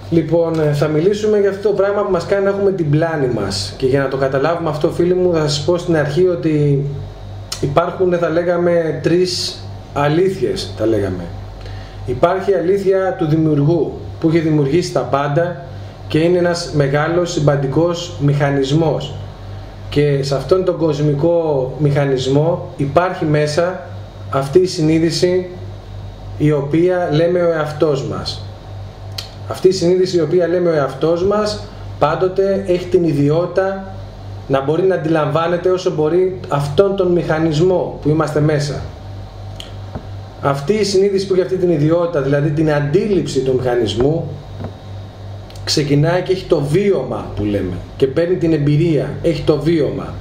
Λοιπόν, θα μιλήσουμε για αυτό το πράγμα που μας κάνει να έχουμε την πλάνη μας. Και για να το καταλάβουμε αυτό, φίλοι μου, θα σας πω στην αρχή ότι υπάρχουν, θα λέγαμε, τρεις αλήθειες, θα λέγαμε. Υπάρχει η αλήθεια του δημιουργού, που έχει δημιουργήσει τα πάντα και είναι ένας μεγάλος συμπαντικός μηχανισμός. Και σε αυτόν τον κοσμικό μηχανισμό υπάρχει μέσα αυτή η συνείδηση η οποία λέμε ο εαυτός μας. Αυτή η συνείδηση η οποία λέμε ο εαυτός μας πάντοτε έχει την ιδιότητα να μπορεί να αντιλαμβάνεται όσο μπορεί αυτόν τον μηχανισμό που είμαστε μέσα. Αυτή η συνείδηση που έχει αυτή την ιδιότητα, δηλαδή την αντίληψη του μηχανισμού, ξεκινάει και έχει το βίωμα που λέμε και παίρνει την εμπειρία, έχει το βίωμα.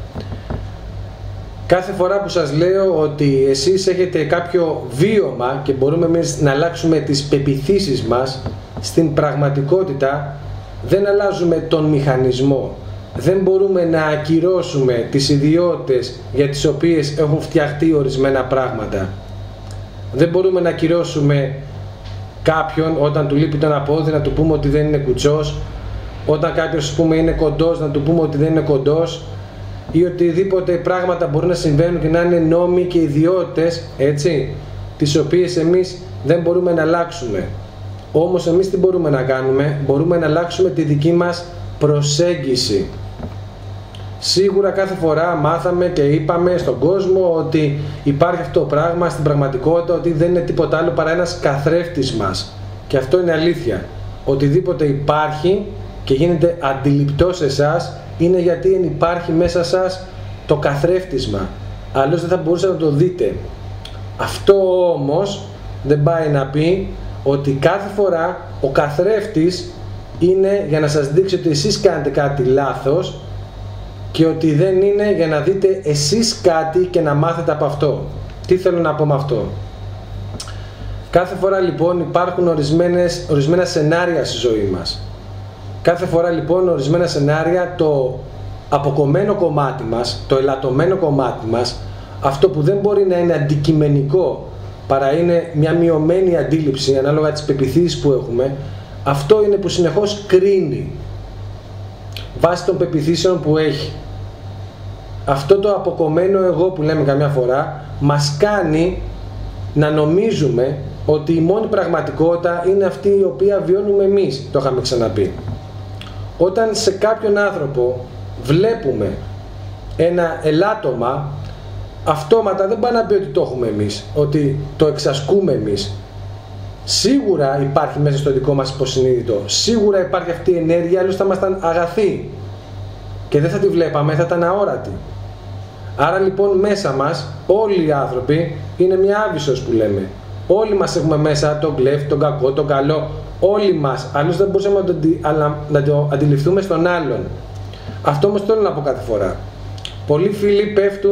Κάθε φορά που σας λέω ότι εσείς έχετε κάποιο βίωμα και μπορούμε εμείς να αλλάξουμε τις πεποιθήσεις μας, στην πραγματικότητα δεν αλλάζουμε τον μηχανισμό. Δεν μπορούμε να ακυρώσουμε τις ιδιότητες για τις οποίες έχουν φτιαχτεί ορισμένα πράγματα. Δεν μπορούμε να ακυρώσουμε κάποιον όταν του λείπει το ένα πόδι να του πούμε ότι δεν είναι κουτσός, όταν κάποιος πούμε είναι κοντός να του πούμε ότι δεν είναι κοντός, ή οτιδήποτε πράγματα μπορεί να συμβαίνουν και να είναι νόμοι και ιδιότητες, έτσι, τις οποίες εμείς δεν μπορούμε να αλλάξουμε. Όμως εμείς τι μπορούμε να κάνουμε? Μπορούμε να αλλάξουμε τη δική μας προσέγγιση. Σίγουρα κάθε φορά μάθαμε και είπαμε στον κόσμο ότι υπάρχει αυτό το πράγμα στην πραγματικότητα, ότι δεν είναι τίποτα άλλο παρά ένας καθρέφτης μας. Και αυτό είναι αλήθεια. Οτιδήποτε υπάρχει και γίνεται αντιληπτό σε εσάς είναι γιατί υπάρχει μέσα σας το καθρέφτισμα. Αλλιώς δεν θα μπορούσατε να το δείτε. Αυτό όμως δεν πάει να πει ότι κάθε φορά ο καθρέφτης είναι για να σας δείξει ότι εσείς κάνετε κάτι λάθος και ότι δεν είναι για να δείτε εσείς κάτι και να μάθετε από αυτό. Τι θέλω να πω με αυτό? Κάθε φορά λοιπόν υπάρχουν ορισμένα σενάρια στη ζωή μας. Κάθε φορά λοιπόν ορισμένα σενάρια, το αποκομμένο κομμάτι μας, το ελαττωμένο κομμάτι μας, αυτό που δεν μπορεί να είναι αντικειμενικό παρά είναι μια μειωμένη αντίληψη ανάλογα τις πεποιθήσεις που έχουμε, αυτό είναι που συνεχώς κρίνει βάσει των πεποιθήσεων που έχει. Αυτό το αποκομμένο εγώ που λέμε καμιά φορά μας κάνει να νομίζουμε ότι η μόνη πραγματικότητα είναι αυτή η οποία βιώνουμε εμείς, το είχαμε ξαναπεί. Όταν σε κάποιον άνθρωπο βλέπουμε ένα ελάττωμα, αυτόματα δεν πάει να πει ότι το έχουμε εμείς, ότι το εξασκούμε εμείς. Σίγουρα υπάρχει μέσα στο δικό μας υποσυνείδητο, σίγουρα υπάρχει αυτή η ενέργεια, αλλιώς θα ήμασταν αγαθοί και δεν θα τη βλέπαμε, θα ήταν αόρατη. Άρα λοιπόν μέσα μας όλοι οι άνθρωποι είναι μια άβυσσος που λέμε. Όλοι μας έχουμε μέσα τον κλέφτη, τον κακό, τον καλό, όλοι μας, αλλιώς δεν μπορούσαμε να το αντιληφθούμε στον άλλον. Αυτό όμως θέλω να πω κάθε φορά. Πολλοί φίλοι πέφτουν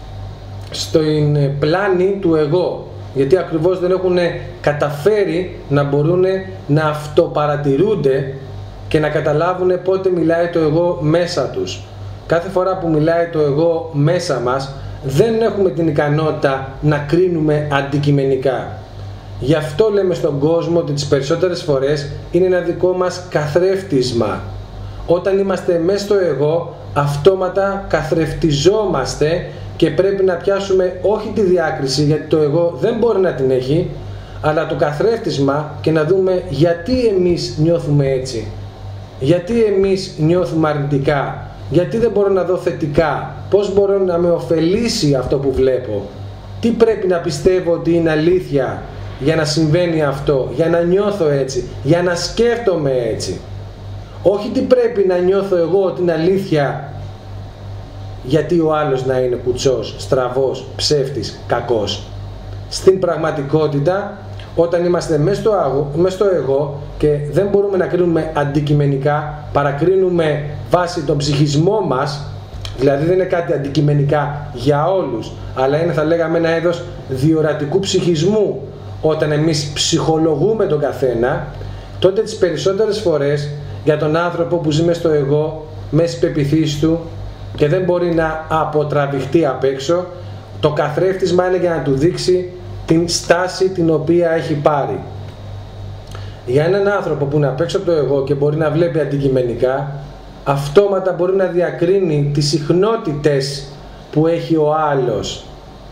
στην πλάνη του εγώ, γιατί ακριβώς δεν έχουν καταφέρει να μπορούν να αυτοπαρατηρούνται και να καταλάβουν πότε μιλάει το εγώ μέσα τους. Κάθε φορά που μιλάει το εγώ μέσα μας, δεν έχουμε την ικανότητα να κρίνουμε αντικειμενικά. Γι' αυτό λέμε στον κόσμο ότι τις περισσότερες φορές είναι ένα δικό μας καθρέφτισμα. Όταν είμαστε μέσα στο εγώ, αυτόματα καθρεφτιζόμαστε και πρέπει να πιάσουμε όχι τη διάκριση, γιατί το εγώ δεν μπορεί να την έχει, αλλά το καθρέφτισμα και να δούμε γιατί εμείς νιώθουμε έτσι. Γιατί εμείς νιώθουμε αρνητικά. Γιατί δεν μπορώ να δω θετικά. Πώς μπορώ να με ωφελήσει αυτό που βλέπω. Τι πρέπει να πιστεύω ότι είναι αλήθεια για να συμβαίνει αυτό, για να νιώθω έτσι, για να σκέφτομαι έτσι. Όχι τι πρέπει να νιώθω εγώ ότι είναι αλήθεια γιατί ο άλλος να είναι κουτσός, στραβός, ψεύτης, κακός. Στην πραγματικότητα, όταν είμαστε μέσα στο εγώ και δεν μπορούμε να κρίνουμε αντικειμενικά, παρακρίνουμε βάσει τον ψυχισμό μας, δηλαδή δεν είναι κάτι αντικειμενικά για όλους, αλλά είναι, θα λέγαμε, ένα είδος διορατικού ψυχισμού. Όταν εμείς ψυχολογούμε τον καθένα, τότε τις περισσότερες φορές για τον άνθρωπο που ζει μες στο εγώ, μέσα στις πεποιθήσεις του και δεν μπορεί να αποτραβηχτεί απ' έξω, το καθρέφτισμα είναι για να του δείξει την στάση την οποία έχει πάρει. Για έναν άνθρωπο που είναι απ' έξω από το εγώ και μπορεί να βλέπει αντικειμενικά, αυτόματα μπορεί να διακρίνει τις συχνότητες που έχει ο άλλος.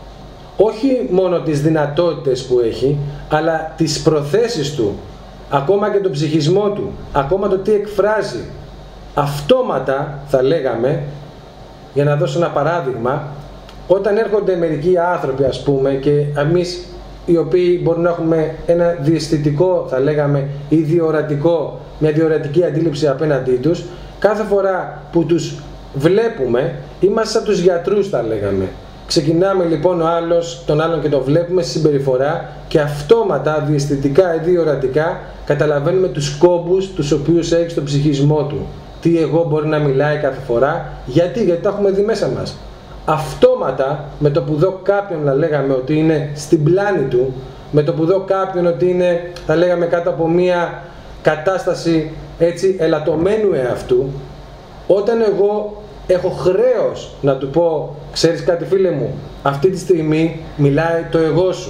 Όχι μόνο τις δυνατότητες που έχει, αλλά τις προθέσεις του, ακόμα και τον ψυχισμό του, ακόμα το τι εκφράζει. Αυτόματα, θα λέγαμε, για να δώσω ένα παράδειγμα, όταν έρχονται μερικοί άνθρωποι, ας πούμε, και εμείς οι οποίοι μπορούν να έχουμε ένα διαισθητικό, θα λέγαμε, ή διορατικό, μια διορατική αντίληψη απέναντί τους, κάθε φορά που τους βλέπουμε, είμαστε σαν τους γιατρούς, θα λέγαμε. Ξεκινάμε λοιπόν τον άλλον και το βλέπουμε στη συμπεριφορά και αυτόματα, διαισθητικά ή διορατικά, καταλαβαίνουμε τους κόμπους τους οποίους έχει στο ψυχισμό του. Τι εγώ μπορεί να μιλάει κάθε φορά, γιατί το έχουμε δει μέσα μας. Αυτόματα, με το που δω κάποιον να λέγαμε ότι είναι στην πλάνη του, με το που δω κάποιον ότι είναι, θα λέγαμε, κάτω από μία κατάσταση έτσι ελαττωμένου εαυτού, όταν εγώ έχω χρέος να του πω, ξέρεις κάτι φίλε μου, αυτή τη στιγμή μιλάει το εγώ σου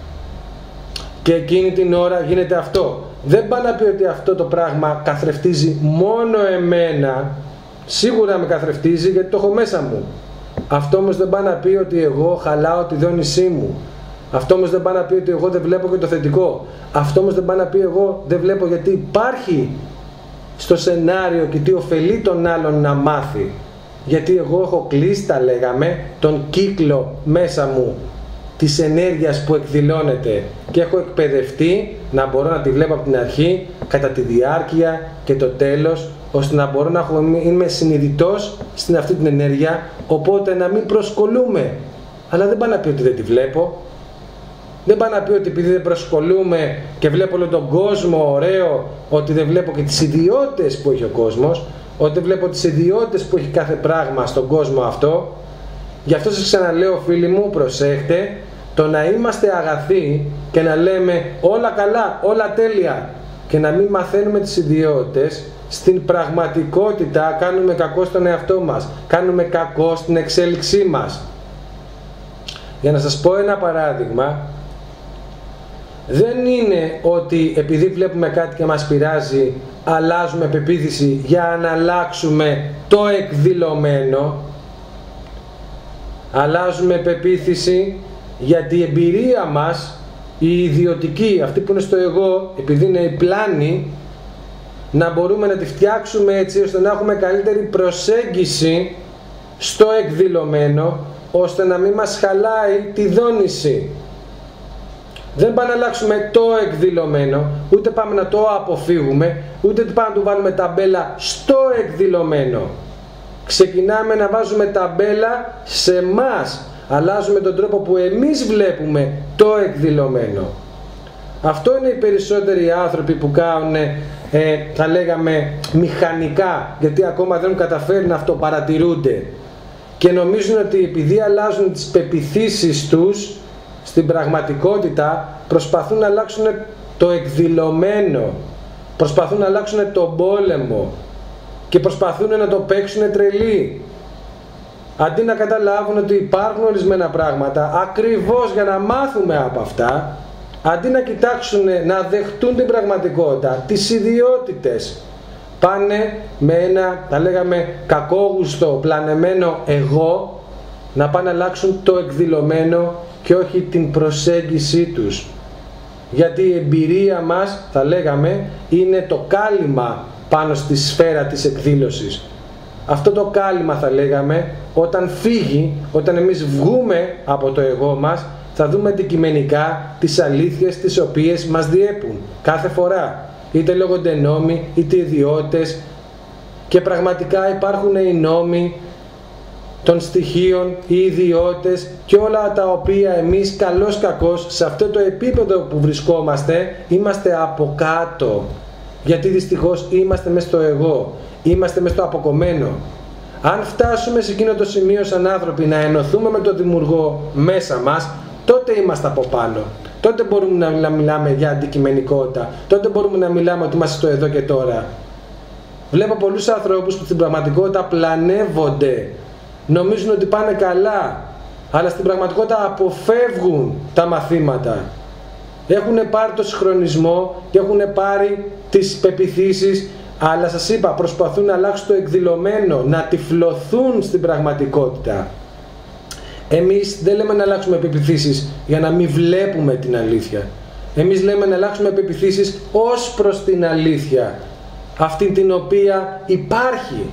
και εκείνη την ώρα γίνεται αυτό. Δεν πάει να πει ότι αυτό το πράγμα καθρεφτίζει μόνο εμένα, σίγουρα με καθρεφτίζει γιατί το έχω μέσα μου. Αυτό όμως δεν πάει να πει ότι εγώ χαλάω τη δόνησή μου. Αυτό όμως δεν πάει να πει ότι εγώ δεν βλέπω και το θετικό. Αυτό όμως δεν πάει να πει εγώ δεν βλέπω γιατί υπάρχει στο σενάριο και τι ωφελεί τον άλλον να μάθει. Γιατί εγώ έχω κλείσει, τα λέγαμε, τον κύκλο μέσα μου της ενέργειας που εκδηλώνεται και έχω εκπαιδευτεί να μπορώ να τη βλέπω από την αρχή, κατά τη διάρκεια και το τέλος, ώστε να μπορώ να είμαι συνειδητός στην αυτή την ενέργεια, οπότε να μην προσκολούμε. Αλλά δεν πάει να πει ότι δεν τη βλέπω. Δεν πάει να πει ότι επειδή δεν προσκολούμε και βλέπω όλο τον κόσμο ωραίο, ότι δεν βλέπω και τις ιδιότητες που έχει ο κόσμος, ότι δεν βλέπω τις ιδιότητες που έχει κάθε πράγμα στον κόσμο αυτό. Γι' αυτό σας ξαναλέω, φίλοι μου, προσέχτε, το να είμαστε αγαθοί και να λέμε όλα καλά, όλα τέλεια και να μην μαθαίνουμε τις ιδιότητες, στην πραγματικότητα κάνουμε κακό στον εαυτό μας, κάνουμε κακό στην εξέλιξή μας. Για να σας πω ένα παράδειγμα, δεν είναι ότι επειδή βλέπουμε κάτι και μας πειράζει, αλλάζουμε πεποίθηση για να αλλάξουμε το εκδηλωμένο. Αλλάζουμε πεποίθηση γιατί η εμπειρία μας, η ιδιωτική, αυτή που είναι στο εγώ, επειδή είναι η πλάνη, να μπορούμε να τη φτιάξουμε έτσι ώστε να έχουμε καλύτερη προσέγγιση στο εκδηλωμένο, ώστε να μην μας χαλάει τη δόνηση. Δεν πάμε να αλλάξουμε το εκδηλωμένο, ούτε πάμε να το αποφύγουμε, ούτε πάμε να του βάλουμε ταμπέλα στο εκδηλωμένο. Ξεκινάμε να βάζουμε ταμπέλα σε εμάς. Αλλάζουμε τον τρόπο που εμείς βλέπουμε το εκδηλωμένο. Αυτό είναι οι περισσότεροι άνθρωποι που κάνουν, θα λέγαμε, μηχανικά, γιατί ακόμα δεν έχουν καταφέρει να αυτοπαρατηρούνται. Και νομίζουν ότι επειδή αλλάζουν τις πεποιθήσεις τους, στην πραγματικότητα προσπαθούν να αλλάξουν το εκδηλωμένο, προσπαθούν να αλλάξουν τον πόλεμο και προσπαθούν να το παίξουν τρελοί. Αντί να καταλάβουν ότι υπάρχουν ορισμένα πράγματα ακριβώς για να μάθουμε από αυτά, αντί να κοιτάξουν, να δεχτούν την πραγματικότητα, τις ιδιότητες, πάνε με ένα, θα λέγαμε, κακόγουστο, πλανεμένο εγώ, να πάνε να αλλάξουν το εκδηλωμένο και όχι την προσέγγιση τους. Γιατί η εμπειρία μας, θα λέγαμε, είναι το κάλυμα πάνω στη σφαίρα της εκδήλωσης. Αυτό το κάλυμα, θα λέγαμε, όταν φύγει, όταν εμείς βγούμε από το εγώ μας, θα δούμε αντικειμενικά τις αλήθειες τις οποίες μας διέπουν κάθε φορά. Είτε λέγονται νόμοι, είτε ιδιότητες, και πραγματικά υπάρχουν οι νόμοι των στοιχείων, οι ιδιότητες και όλα τα οποία εμείς καλώς κακώς σε αυτό το επίπεδο που βρισκόμαστε είμαστε από κάτω. Γιατί δυστυχώς είμαστε μες στο εγώ, είμαστε μες στο αποκομμένο. Αν φτάσουμε σε εκείνο το σημείο σαν άνθρωποι να ενωθούμε με τον Δημιουργό μέσα μας, τότε είμαστε από πάνω. Τότε μπορούμε να μιλάμε για αντικειμενικότητα. Τότε μπορούμε να μιλάμε ότι είμαστε στο εδώ και τώρα. Βλέπω πολλούς ανθρώπους που στην πραγματικότητα πλανεύονται. Νομίζουν ότι πάνε καλά, αλλά στην πραγματικότητα αποφεύγουν τα μαθήματα. Έχουν πάρει το συγχρονισμό και έχουν πάρει τις πεποιθήσεις, αλλά σας είπα, προσπαθούν να αλλάξουν το εκδηλωμένο, να τυφλωθούν στην πραγματικότητα. Εμείς δεν λέμε να αλλάξουμε πεποιθήσεις για να μην βλέπουμε την αλήθεια. Εμείς λέμε να αλλάξουμε πεποιθήσεις ως προς την αλήθεια, αυτή την οποία υπάρχει.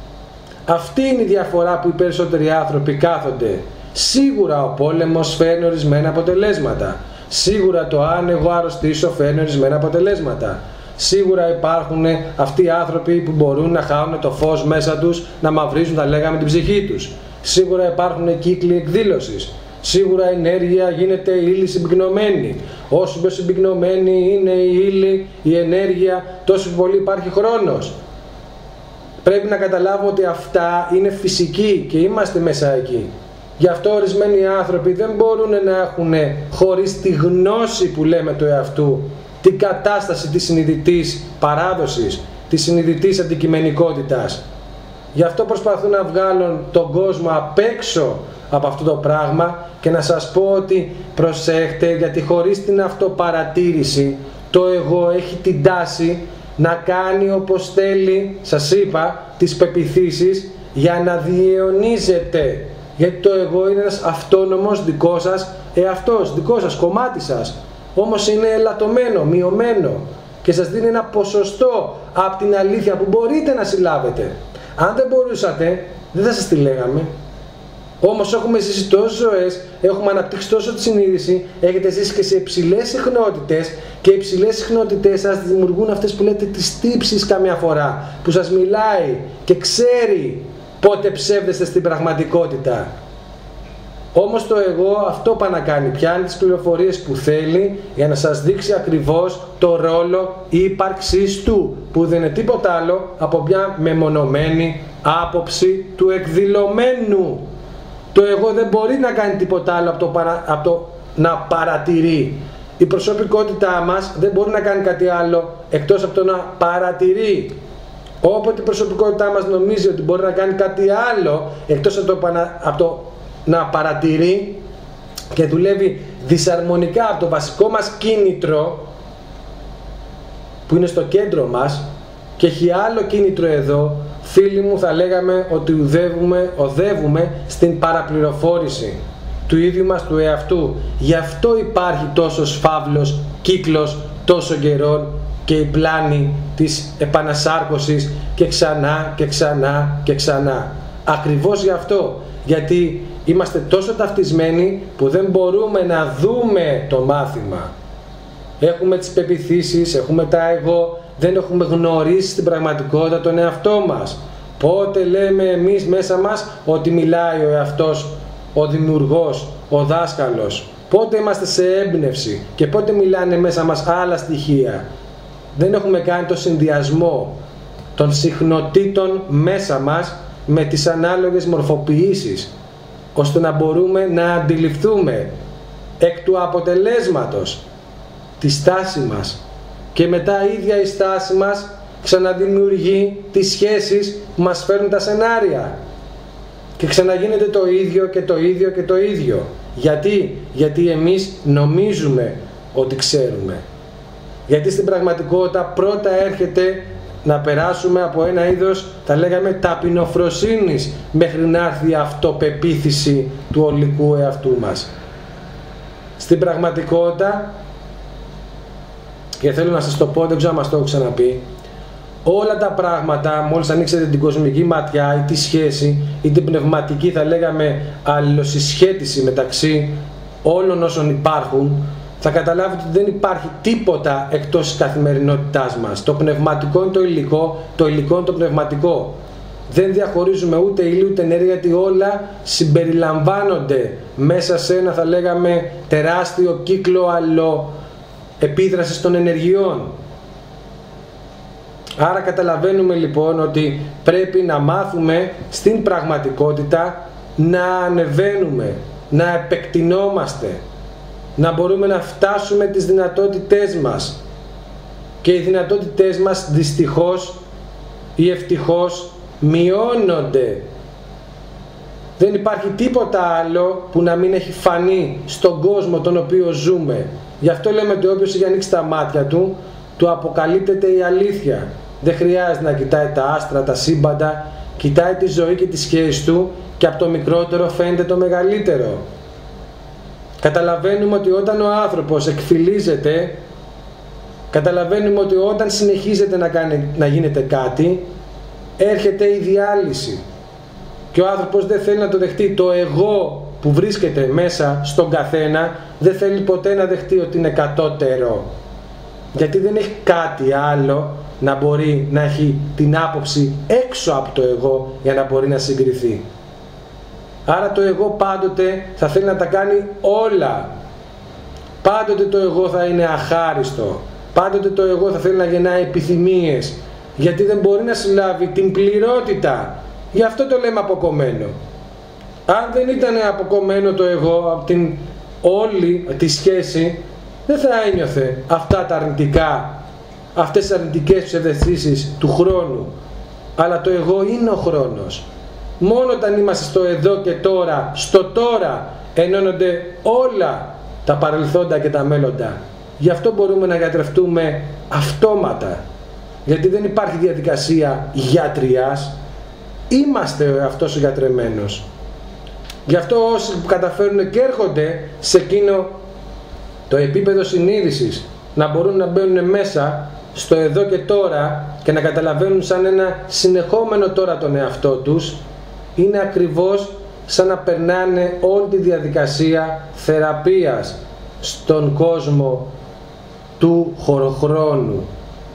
Αυτή είναι η διαφορά που οι περισσότεροι άνθρωποι κάθονται. Σίγουρα ο πόλεμος φέρνει ορισμένα αποτελέσματα. Σίγουρα το αν εγώ αρρωστήσω φέρνει ορισμένα αποτελέσματα. Σίγουρα υπάρχουν αυτοί οι άνθρωποι που μπορούν να χάουν το φως μέσα τους, να μαυρίζουν, θα λέγαμε, την ψυχή τους. Σίγουρα υπάρχουν κύκλοι εκδήλωσης. Σίγουρα η ενέργεια γίνεται ύλη συμπυκνωμένη. Όσο πιο συμπυκνωμένη είναι η ύλη, η ενέργεια, τόσο πολύ υπάρχει χρόνος. Πρέπει να καταλάβουμε ότι αυτά είναι φυσική και είμαστε μέσα εκεί. Γι' αυτό ορισμένοι άνθρωποι δεν μπορούν να έχουν, χωρίς τη γνώση που λέμε του εαυτού, την κατάσταση της συνειδητής παράδοσης, της συνειδητής αντικειμενικότητας. Γι' αυτό προσπαθούν να βγάλουν τον κόσμο απ' έξω από αυτό το πράγμα και να σας πω ότι προσέχτε, γιατί χωρίς την αυτοπαρατήρηση το εγώ έχει την τάση να κάνει όπως θέλει, σας είπα, τις πεποιθήσεις για να διαιωνίζεται. Γιατί το εγώ είναι ένας αυτόνομος δικό σας εαυτός, δικό σας, κομμάτι σας. Όμως είναι ελαττωμένο, μειωμένο και σας δίνει ένα ποσοστό από την αλήθεια που μπορείτε να συλλάβετε. Αν δεν μπορούσατε, δεν θα σας τη λέγαμε. Όμως έχουμε ζήσει τόσες ζωές, έχουμε αναπτύξει τόσο τη συνείδηση, έχετε ζήσει και σε υψηλές συχνότητες και οι υψηλές συχνότητες σας δημιουργούν αυτές που λέτε τις τύψεις καμιά φορά, που σας μιλάει και ξέρει πότε ψεύδεστε στην πραγματικότητα. Όμως το εγώ αυτό πάει να κάνει, πιάνει τις πληροφορίες που θέλει για να σας δείξει ακριβώς το ρόλο ύπαρξής του, που δεν είναι τίποτα άλλο από μια μεμονωμένη άποψη του εκδηλωμένου. Το εγώ δεν μπορεί να κάνει τίποτα άλλο από το να παρατηρεί. Η προσωπικότητά μας δεν μπορεί να κάνει κάτι άλλο εκτός από το να παρατηρεί. Όποτε η προσωπικότητά μας νομίζει ότι μπορεί να κάνει κάτι άλλο εκτός από το να παρατηρεί και δουλεύει δυσαρμονικά από το βασικό μας κίνητρο που είναι στο κέντρο μας και έχει άλλο κίνητρο εδώ, φίλοι μου, θα λέγαμε ότι οδεύουμε στην παραπληροφόρηση του ίδιου μας του εαυτού. Γι' αυτό υπάρχει τόσος φαύλος κύκλος τόσο καιρών και η πλάνη της επανασάρκωσης και ξανά και ξανά και ξανά. Ακριβώς γι' αυτό, γιατί είμαστε τόσο ταυτισμένοι που δεν μπορούμε να δούμε το μάθημα. Έχουμε τις πεποιθήσεις, έχουμε τα εγώ, δεν έχουμε γνωρίσει στην πραγματικότητα τον εαυτό μας. Πότε λέμε εμείς μέσα μας ότι μιλάει ο εαυτός, ο δημιουργός, ο δάσκαλος. Πότε είμαστε σε έμπνευση και πότε μιλάνε μέσα μας άλλα στοιχεία. Δεν έχουμε κάνει το συνδυασμό των συχνοτήτων μέσα μας με τις ανάλογες μορφοποιήσεις, ώστε να μπορούμε να αντιληφθούμε εκ του αποτελέσματος τη στάση μας και μετά η ίδια η στάση μας ξαναδημιουργεί τις σχέσεις που μας φέρνουν τα σενάρια και ξαναγίνεται το ίδιο και το ίδιο και το ίδιο. Γιατί εμείς νομίζουμε ότι ξέρουμε. Γιατί στην πραγματικότητα πρώτα έρχεται να περάσουμε από ένα είδος, θα λέγαμε, ταπεινοφροσύνης μέχρι να έρθει η αυτοπεποίθηση του ολικού εαυτού μας. Στην πραγματικότητα, και θέλω να σας το πω, δεν ξέρω αν μας το έχω ξαναπεί, όλα τα πράγματα, μόλις ανοίξετε την κοσμική ματιά ή τη σχέση ή την πνευματική, θα λέγαμε, αλληλοσυσχέτιση μεταξύ όλων όσων υπάρχουν, θα καταλάβετε ότι δεν υπάρχει τίποτα εκτός της καθημερινότητάς μας. Το πνευματικό είναι το υλικό, το υλικό είναι το πνευματικό. Δεν διαχωρίζουμε ούτε ύλη ούτε ενέργεια, γιατί όλα συμπεριλαμβάνονται μέσα σε ένα, θα λέγαμε, τεράστιο κύκλο αλληλοεπίδρασης των ενεργειών. Άρα καταλαβαίνουμε λοιπόν ότι πρέπει να μάθουμε στην πραγματικότητα να ανεβαίνουμε, να επεκτηνόμαστε, να μπορούμε να φτάσουμε τις δυνατότητές μας. Και οι δυνατότητές μας δυστυχώς ή ευτυχώς μειώνονται. Δεν υπάρχει τίποτα άλλο που να μην έχει φανεί στον κόσμο τον οποίο ζούμε. Γι' αυτό λέμε ότι όποιος έχει ανοίξει τα μάτια του, του αποκαλύπτεται η αλήθεια. Δεν χρειάζεται να κοιτάει τα άστρα, τα σύμπαντα, κοιτάει τη ζωή και τη σχέση του και από το μικρότερο φαίνεται το μεγαλύτερο. Καταλαβαίνουμε ότι όταν ο άνθρωπος εκφυλίζεται, καταλαβαίνουμε ότι όταν συνεχίζεται να γίνεται κάτι, έρχεται η διάλυση. Και ο άνθρωπος δεν θέλει να το δεχτεί. Το εγώ που βρίσκεται μέσα στον καθένα δεν θέλει ποτέ να δεχτεί ότι είναι κατώτερο. Γιατί δεν έχει κάτι άλλο να μπορεί να έχει την άποψη έξω από το εγώ για να μπορεί να συγκριθεί. Άρα το εγώ πάντοτε θα θέλει να τα κάνει όλα. Πάντοτε το εγώ θα είναι αχάριστο. Πάντοτε το εγώ θα θέλει να γεννάει επιθυμίες. Γιατί δεν μπορεί να συλλάβει την πληρότητα. Γι' αυτό το λέμε αποκομμένο. Αν δεν ήταν αποκομμένο το εγώ από την όλη τη σχέση, δεν θα ένιωθε αυτά τα αρνητικά, αυτές τις αρνητικές ψευδαισθήσεις του χρόνου. Αλλά το εγώ είναι ο χρόνος. Μόνο όταν είμαστε στο εδώ και τώρα, στο τώρα, ενώνονται όλα τα παρελθόντα και τα μέλλοντα. Γι' αυτό μπορούμε να γιατρευτούμε αυτόματα. Γιατί δεν υπάρχει διαδικασία γιατριάς. Είμαστε αυτός ο γιατρεμένος. Γι' αυτό όσοι καταφέρουν και έρχονται σε εκείνο το επίπεδο συνείδησης, να μπορούν να μπαίνουν μέσα στο εδώ και τώρα και να καταλαβαίνουν σαν ένα συνεχόμενο τώρα τον εαυτό τους, είναι ακριβώς σαν να περνάνε όλη τη διαδικασία θεραπείας στον κόσμο του χωροχρόνου.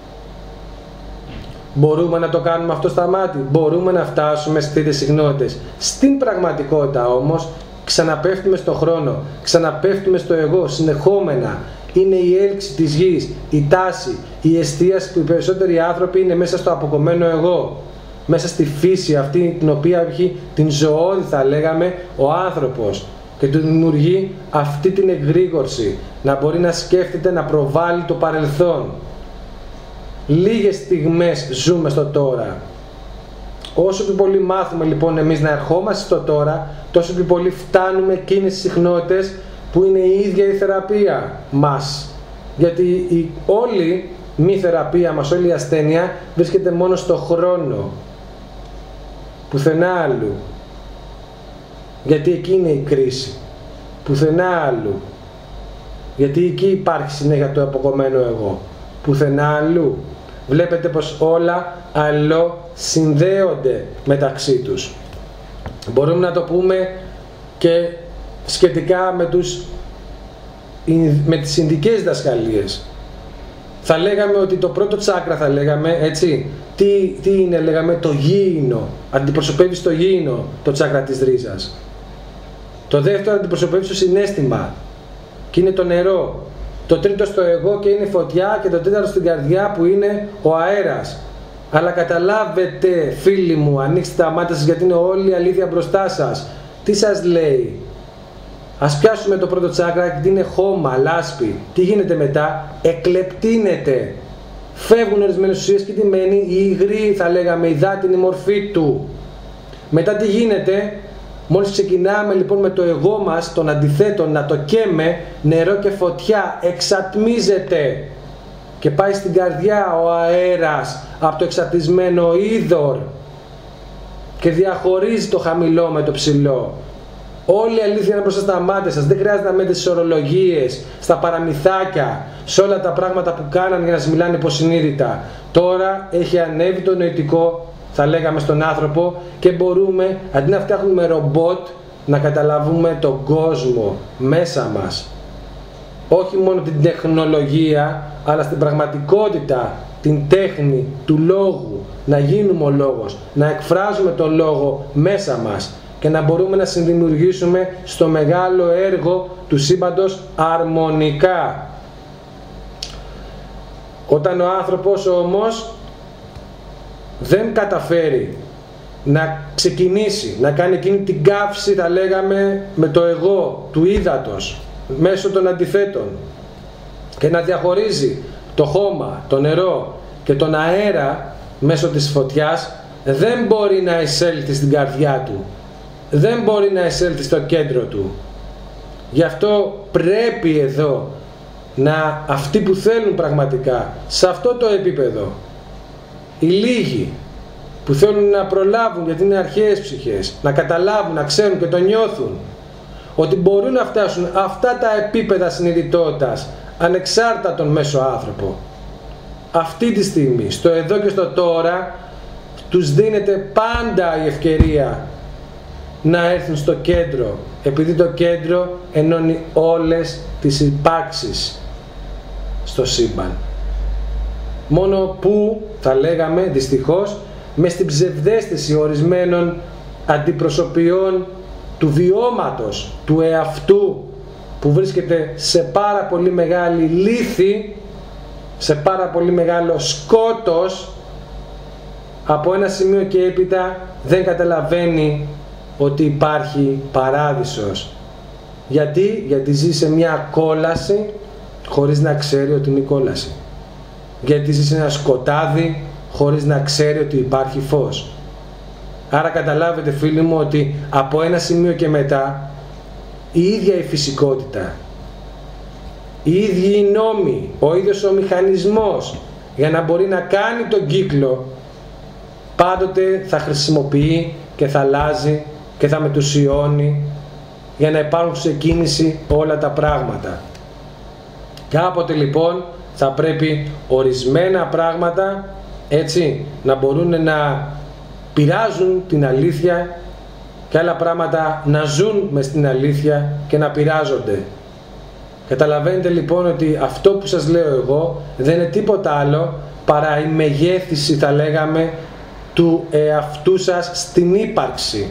Μπορούμε να το κάνουμε αυτό στα μάτια, μπορούμε να φτάσουμε στις τρίτες συχνότητες. Στην πραγματικότητα όμως ξαναπέφτουμε στο χρόνο, ξαναπέφτουμε στο εγώ συνεχόμενα. Είναι η έλξη της γης, η τάση, η εστίαση που οι περισσότεροι άνθρωποι είναι μέσα στο αποκομμένο εγώ. Μέσα στη φύση αυτή την οποία έχει την ζωώδη θα λέγαμε ο άνθρωπος και του δημιουργεί αυτή την εγρήγορση, να μπορεί να σκέφτεται, να προβάλλει το παρελθόν. Λίγες στιγμές ζούμε στο τώρα. Όσο πιο πολύ μάθουμε λοιπόν εμείς να ερχόμαστε στο τώρα, τόσο πιο πολύ φτάνουμε εκείνες τις συχνότητες που είναι η ίδια η θεραπεία μας. Γιατί η όλη μη θεραπεία μας, όλη η ασθένεια βρίσκεται μόνο στο χρόνο. Πουθενά άλλου. Γιατί εκεί είναι η κρίση. Πουθενά άλλου. Γιατί εκεί υπάρχει συνέχεια το αποκομμένο εγώ. Πουθενά αλλού. Βλέπετε πως όλα αλληλοσυνδέονται μεταξύ τους. Μπορούμε να το πούμε και σχετικά με τις ινδικές διδασκαλίες. Θα λέγαμε ότι το πρώτο τσάκρα θα λέγαμε, έτσι, τι είναι, λέγαμε το γήινο, αντιπροσωπεύει στο γήινο το τσάκρα της ρίζας. Το δεύτερο αντιπροσωπεύει στο συναίσθημα και είναι το νερό. Το τρίτο στο εγώ και είναι η φωτιά και το τέταρτο στην καρδιά που είναι ο αέρας. Αλλά καταλάβετε φίλοι μου, ανοίξτε τα μάτια σας γιατί είναι όλη η αλήθεια μπροστά σας. Τι σας λέει? Ας πιάσουμε το πρώτο τσάκρα γιατί είναι χώμα, λάσπη. Τι γίνεται μετά? Εκλεπτύνεται. Φεύγουν ορισμένες ουσίες και τι μένει? Η υγρή θα λέγαμε, η υδάτινη μορφή του. Μετά τι γίνεται? Μόλις ξεκινάμε λοιπόν με το εγώ μας, τον αντιθέτων, να το καίμε, νερό και φωτιά εξατμίζεται και πάει στην καρδιά ο αέρας από το εξατμισμένο είδωρ και διαχωρίζει το χαμηλό με το ψηλό. Όλη η αλήθεια είναι μπροστά στα μάτια σας. Δεν χρειάζεται να μένετε στις ορολογίες, στα παραμυθάκια, σε όλα τα πράγματα που κάναν για να σας μιλάνε υποσυνείδητα. Τώρα έχει ανέβει το νοητικό, θα λέγαμε, στον άνθρωπο και μπορούμε, αντί να φτιάχνουμε ρομπότ, να καταλαβούμε τον κόσμο μέσα μας. Όχι μόνο την τεχνολογία, αλλά στην πραγματικότητα την τέχνη του λόγου. Να γίνουμε ο λόγος, να εκφράζουμε τον λόγο μέσα μας και να μπορούμε να συνδημιουργήσουμε στο μεγάλο έργο του σύμπαντος αρμονικά. Όταν ο άνθρωπος όμως δεν καταφέρει να ξεκινήσει, να κάνει εκείνη την καύση, θα λέγαμε, με το εγώ του ύδατος μέσω των αντιθέτων και να διαχωρίζει το χώμα, το νερό και τον αέρα μέσω της φωτιάς, δεν μπορεί να εισέλθει στην καρδιά του, δεν μπορεί να εισέλθει στο κέντρο του. Γι' αυτό πρέπει εδώ να αυτοί που θέλουν πραγματικά σε αυτό το επίπεδο, οι λίγοι που θέλουν να προλάβουν, γιατί είναι αρχαίες ψυχές, να καταλάβουν, να ξέρουν και το νιώθουν ότι μπορούν να φτάσουν αυτά τα επίπεδα συνειδητότητας ανεξάρτητα τον μέσο άνθρωπο, αυτή τη στιγμή, στο εδώ και στο τώρα, τους δίνεται πάντα η ευκαιρία να έρθουν στο κέντρο, επειδή το κέντρο ενώνει όλες τις υπάρξεις στο σύμπαν. Μόνο που, θα λέγαμε δυστυχώς, μες στην ψευδαίσθηση ορισμένων αντιπροσωπιών του βιώματος, του εαυτού, που βρίσκεται σε πάρα πολύ μεγάλη λύθη, σε πάρα πολύ μεγάλο σκότος, από ένα σημείο και έπειτα δεν καταλαβαίνει ότι υπάρχει παράδεισος. Γιατί ζει σε μια κόλαση χωρίς να ξέρει ότι είναι κόλαση. Γιατί ζει σε ένα σκοτάδι χωρίς να ξέρει ότι υπάρχει φως. Άρα καταλάβετε φίλοι μου ότι από ένα σημείο και μετά η ίδια η φυσικότητα, οι ίδιοι οι νόμοι, ο ίδιος ο μηχανισμός για να μπορεί να κάνει τον κύκλο πάντοτε θα χρησιμοποιεί και θα αλλάζει και θα μετουσιώνει για να υπάρχουν σε κίνηση όλα τα πράγματα. Κάποτε λοιπόν θα πρέπει ορισμένα πράγματα έτσι να μπορούν να πειράζουν την αλήθεια και άλλα πράγματα να ζουν μες στην αλήθεια και να πειράζονται. Καταλαβαίνετε λοιπόν ότι αυτό που σας λέω εγώ δεν είναι τίποτα άλλο παρά η μεγέθυνση, θα λέγαμε, του εαυτού σας στην ύπαρξη,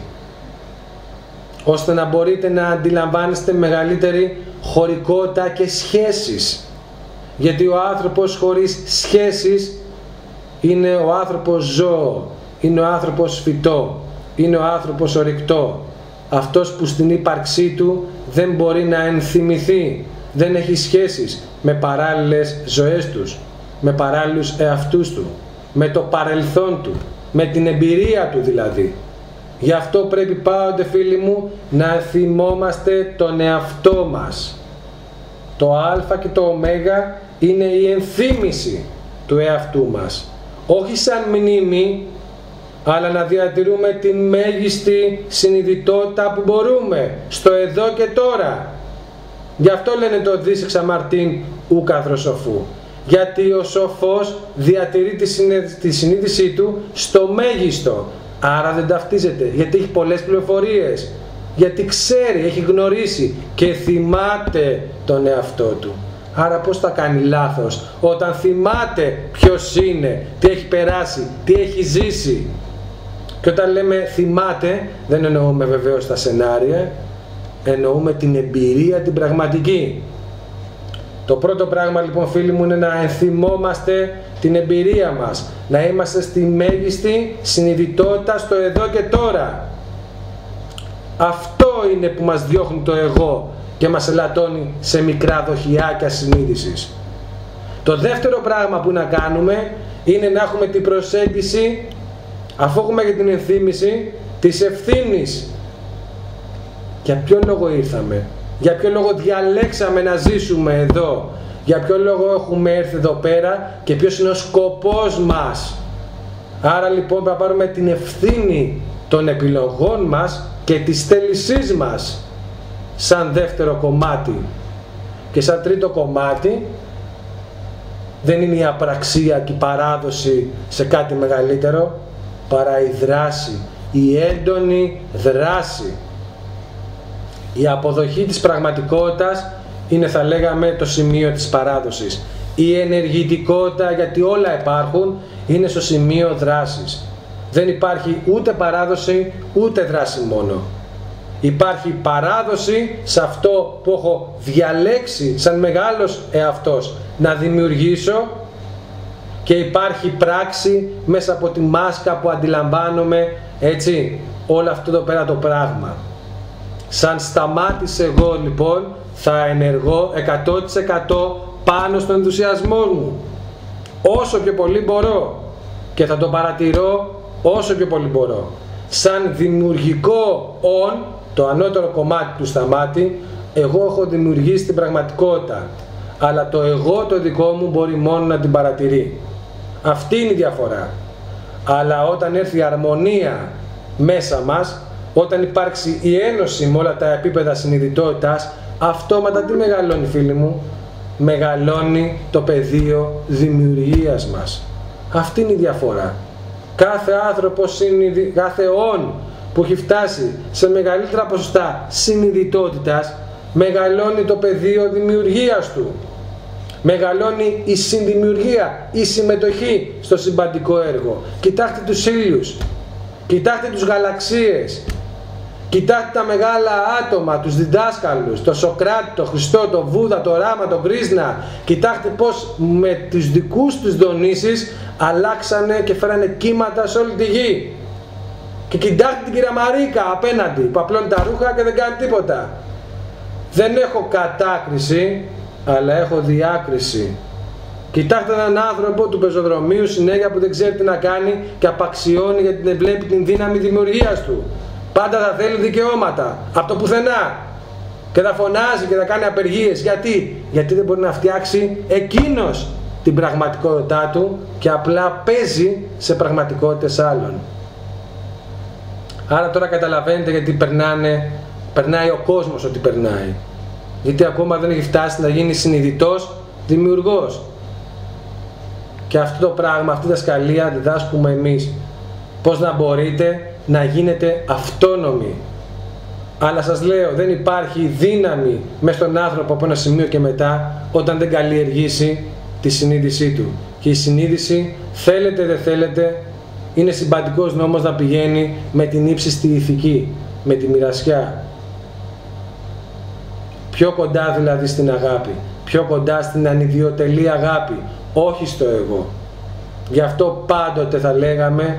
ώστε να μπορείτε να αντιλαμβάνεστε μεγαλύτερη χωρικότητα και σχέσεις. Γιατί ο άνθρωπος χωρίς σχέσεις είναι ο άνθρωπος ζώο, είναι ο άνθρωπος φυτό, είναι ο άνθρωπος ορυκτό. Αυτός που στην ύπαρξή του δεν μπορεί να ενθυμηθεί, δεν έχει σχέσεις με παράλληλες ζωές τους, με παράλληλους εαυτούς του, με το παρελθόν του, με την εμπειρία του δηλαδή. Γι' αυτό πρέπει πάντοτε φίλοι μου να θυμόμαστε τον εαυτό μας. Το α και το ω είναι η ενθύμηση του εαυτού μας. Όχι σαν μνήμη, αλλά να διατηρούμε την μέγιστη συνειδητότητα που μπορούμε στο εδώ και τώρα. Γι' αυτό λένε το δις εξαμαρτήν ου καθροσοφού. Γιατί ο σοφός διατηρεί τη συνείδησή του στο μέγιστο. Άρα δεν ταυτίζεται, γιατί έχει πολλές πληροφορίες, γιατί ξέρει, έχει γνωρίσει και θυμάται τον εαυτό του. Άρα πώς θα κάνει λάθος όταν θυμάται ποιος είναι, τι έχει περάσει, τι έχει ζήσει. Και όταν λέμε θυμάται, δεν εννοούμε βεβαίως τα σενάρια, εννοούμε την εμπειρία την πραγματική. Το πρώτο πράγμα λοιπόν φίλοι μου είναι να ενθυμόμαστε την εμπειρία μας, να είμαστε στη μέγιστη συνειδητότητα στο εδώ και τώρα. Αυτό είναι που μας διώχνει το εγώ και μας ελαττώνει σε μικρά δοχειάκια συνείδησης. Το δεύτερο πράγμα που να κάνουμε είναι να έχουμε την προσέγγιση, αφού έχουμε και την ενθύμηση, της ευθύνης. Για ποιο λόγο ήρθαμε, για ποιο λόγο διαλέξαμε να ζήσουμε εδώ, για ποιο λόγο έχουμε έρθει εδώ πέρα και ποιος είναι ο σκοπός μας. Άρα λοιπόν θα πάρουμε την ευθύνη των επιλογών μας και της θέλησής μας σαν δεύτερο κομμάτι. Και σαν τρίτο κομμάτι δεν είναι η απραξία και η παράδοση σε κάτι μεγαλύτερο, παρά η δράση, η έντονη δράση. Η αποδοχή της πραγματικότητας είναι, θα λέγαμε, το σημείο της παράδοσης. Η ενεργητικότητα, γιατί όλα υπάρχουν, είναι στο σημείο δράσης. Δεν υπάρχει ούτε παράδοση ούτε δράση μόνο. Υπάρχει παράδοση σε αυτό που έχω διαλέξει σαν μεγάλος εαυτός να δημιουργήσω, και υπάρχει πράξη μέσα από τη μάσκα που αντιλαμβάνομαι, έτσι, όλο αυτό εδώ πέρα το πράγμα. Σαν σταμάτησε εγώ λοιπόν θα ενεργώ 100% πάνω στον ενθουσιασμό μου όσο πιο πολύ μπορώ και θα το παρατηρώ όσο πιο πολύ μπορώ. Σαν δημιουργικό το ανώτερο κομμάτι του σταμάτη, εγώ έχω δημιουργήσει την πραγματικότητα. αλλά το εγώ το δικό μου μπορεί μόνο να την παρατηρεί. Αυτή είναι η διαφορά. Αλλά όταν έρθει η αρμονία μέσα μας, όταν υπάρξει η ένωση με όλα τα επίπεδα συνειδητότητας, αυτόματα τι μεγαλώνει, φίλοι μου? Μεγαλώνει το πεδίο δημιουργίας μας. Αυτή είναι η διαφορά. Κάθε άνθρωπος, κάθε όν που έχει φτάσει σε μεγαλύτερα ποσοστά συνειδητότητας, μεγαλώνει το πεδίο δημιουργίας του. Μεγαλώνει η συνδημιουργία, η συμμετοχή στο συμπαντικό έργο. Κοιτάξτε τους ήλιους, κοιτάξτε τους γαλαξίες, κοιτάξτε τα μεγάλα άτομα, τους διδάσκαλους, το Σοκράτη, το Χριστό, το Βούδα, το Ράμα, το Κρίσνα. Κοιτάξτε πως με τις δικούς τους δονήσεις αλλάξανε και φέρανε κύματα σε όλη τη γη. Και κοιτάξτε την κυρία Μαρίκα απέναντι που απλώνει τα ρούχα και δεν κάνει τίποτα. Δεν έχω κατάκριση, αλλά έχω διάκριση. Κοιτάξτε έναν άνθρωπο του πεζοδρομίου συνέχεια που δεν ξέρει τι να κάνει και απαξιώνει γιατί δεν βλέπει την δύναμη δημιουργίας του. Πάντα θα θέλει δικαιώματα από το πουθενά και θα φωνάζει και θα κάνει απεργίες. Γιατί δεν μπορεί να φτιάξει εκείνος την πραγματικότητά του και απλά παίζει σε πραγματικότητες άλλων. Άρα τώρα καταλαβαίνετε γιατί περνάει ο κόσμος ό,τι περνάει. Γιατί ακόμα δεν έχει φτάσει να γίνει συνειδητός δημιουργός. Και αυτό το πράγμα, αυτή η δασκαλία διδάσκουμε εμείς. Πώς να μπορείτε να γίνετε αυτόνομοι. Αλλά σας λέω, δεν υπάρχει δύναμη μες στον άνθρωπο από ένα σημείο και μετά όταν δεν καλλιεργήσει τη συνείδησή του. Και η συνείδηση, θέλετε δεν θέλετε, είναι συμπαντικός νόμος να πηγαίνει με την ύψιστη ηθική, με τη μοιρασιά. Πιο κοντά δηλαδή στην αγάπη, πιο κοντά στην ανιδιοτελή αγάπη, όχι στο εγώ. Γι' αυτό πάντοτε θα λέγαμε,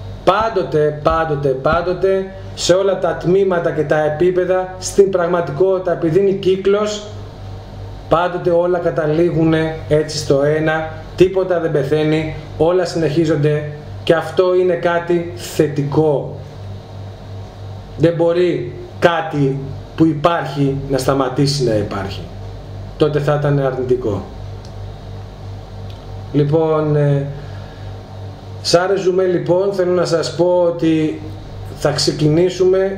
πάντοτε, σε όλα τα τμήματα και τα επίπεδα, στην πραγματικότητα, επειδή είναι κύκλος, πάντοτε όλα καταλήγουν έτσι στο ένα, τίποτα δεν πεθαίνει, όλα συνεχίζονται και αυτό είναι κάτι θετικό. Δεν μπορεί κάτι που υπάρχει να σταματήσει να υπάρχει. Τότε θα ήταν αρνητικό. Λοιπόν, σαν ρεζουμέ λοιπόν θέλω να σας πω ότι θα ξεκινήσουμε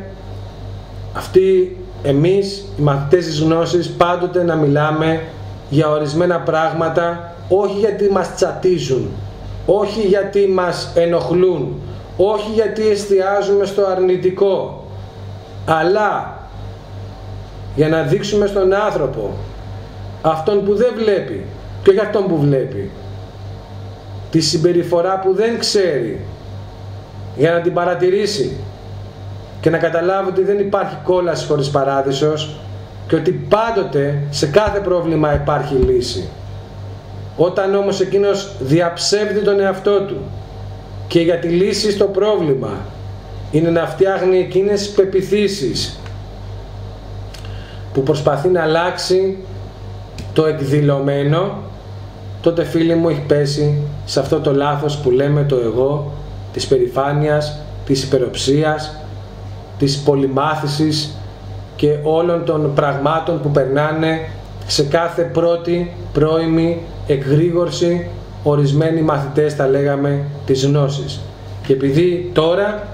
εμείς οι μαθητές της γνώσης πάντοτε να μιλάμε για ορισμένα πράγματα, όχι γιατί μας τσατίζουν, όχι γιατί μας ενοχλούν, όχι γιατί εστιάζουμε στο αρνητικό, αλλά για να δείξουμε στον άνθρωπο, αυτόν που δεν βλέπει και όχι αυτόν που βλέπει, τη συμπεριφορά που δεν ξέρει, για να την παρατηρήσει και να καταλάβει ότι δεν υπάρχει κόλαση χωρίς παράδεισος και ότι πάντοτε σε κάθε πρόβλημα υπάρχει λύση. Όταν όμως εκείνος διαψεύδει τον εαυτό του και για τη λύση στο πρόβλημα είναι να φτιάχνει εκείνες τις πεποιθήσεις που προσπαθεί να αλλάξει το εκδηλωμένο, τότε φίλοι μου έχει πέσει σε αυτό το λάθος που λέμε το εγώ, της περηφάνειας, της υπεροψίας, της πολυμάθησης και όλων των πραγμάτων που περνάνε σε κάθε πρώτη πρώιμη εκγρήγορση ορισμένοι μαθητές τα λέγαμε της γνώσης. Και επειδή τώρα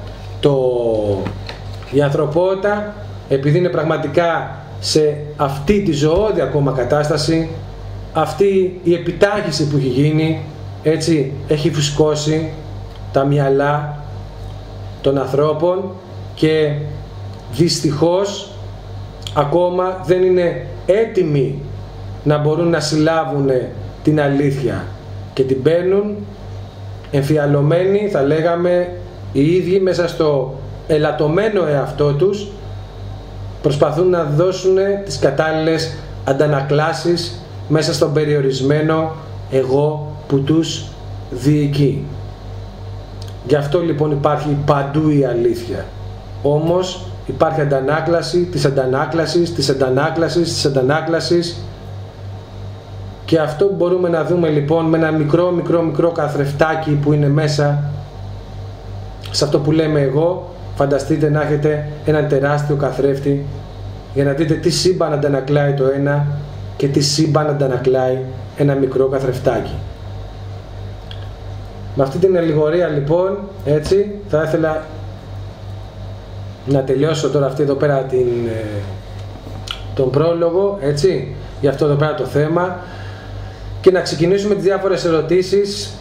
η ανθρωπότητα, επειδή είναι πραγματικά σε αυτή τη ζωώδη ακόμα κατάσταση, αυτή η επιτάχυση που έχει γίνει, έτσι έχει φουσκώσει τα μυαλά των ανθρώπων και δυστυχώς ακόμα δεν είναι έτοιμοι να μπορούν να συλλάβουν την αλήθεια και την παίρνουν εμφιαλωμένοι, θα λέγαμε, οι ίδιοι μέσα στο ελαττωμένο εαυτό τους, προσπαθούν να δώσουν τις κατάλληλες αντανακλάσεις μέσα στον περιορισμένο εγώ που τους διοικεί. Γι' αυτό λοιπόν υπάρχει παντού η αλήθεια. Όμως υπάρχει αντανάκλαση της αντανάκλασης, της αντανάκλασης, της αντανάκλασης, και αυτό που μπορούμε να δούμε λοιπόν με ένα μικρό καθρεφτάκι που είναι μέσα σε αυτό που λέμε εγώ, φανταστείτε να έχετε έναν τεράστιο καθρέφτη για να δείτε τι σύμπαν αντανακλάει το ένα και τη σύμπαν αντανακλάει ένα μικρό καθρεφτάκι. Με αυτή την αλληγορία λοιπόν, έτσι, θα ήθελα να τελειώσω τώρα αυτή εδώ πέρα τον πρόλογο, έτσι, για αυτό εδώ πέρα το θέμα και να ξεκινήσουμε τις διάφορες ερωτήσεις